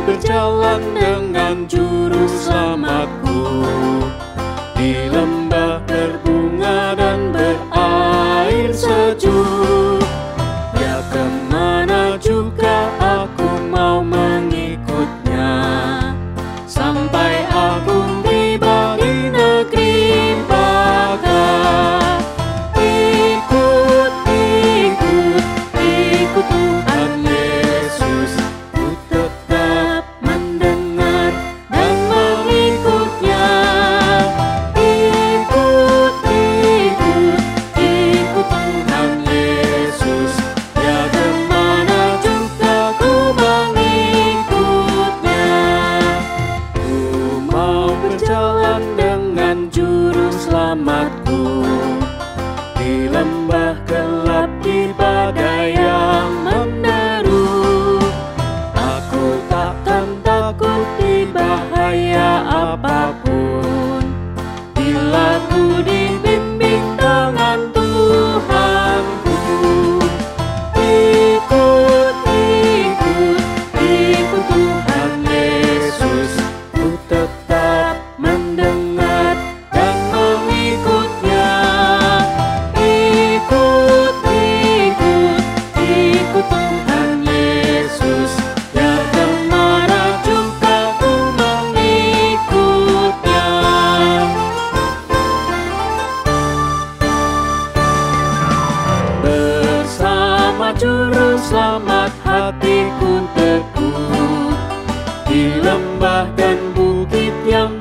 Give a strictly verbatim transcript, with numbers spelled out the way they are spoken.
berjalan dengan juru selamatku. Di lembah berbunga dan berair sejuk, ya kemana juga aku mau mengikutnya, sampai aku tiba di negeri bagai. Ikut, ikut, ikut Tuhan Yesus, ku tetap mendengar dan mengikutnya. Ikut, ikut, ikut Tuhan Yesus, ya kemana juga ku mengikutnya. Ku mau berjalan dengan juru selamatku, di lembah gelap, di badai yang menderu. Aku takkan takut di bahaya apapun, bila ku dibimbing tangan Tuhanku. Ikut, ikut, ikut Tuhan Yesus, ku tetap mendengar dan mengikutnya. Ikut, ikut, ikut Tuhan Yesus, ya kemana juga ku mengikutnya. Bersama juru selamat hatiku teguh, di lembah dan bukit yang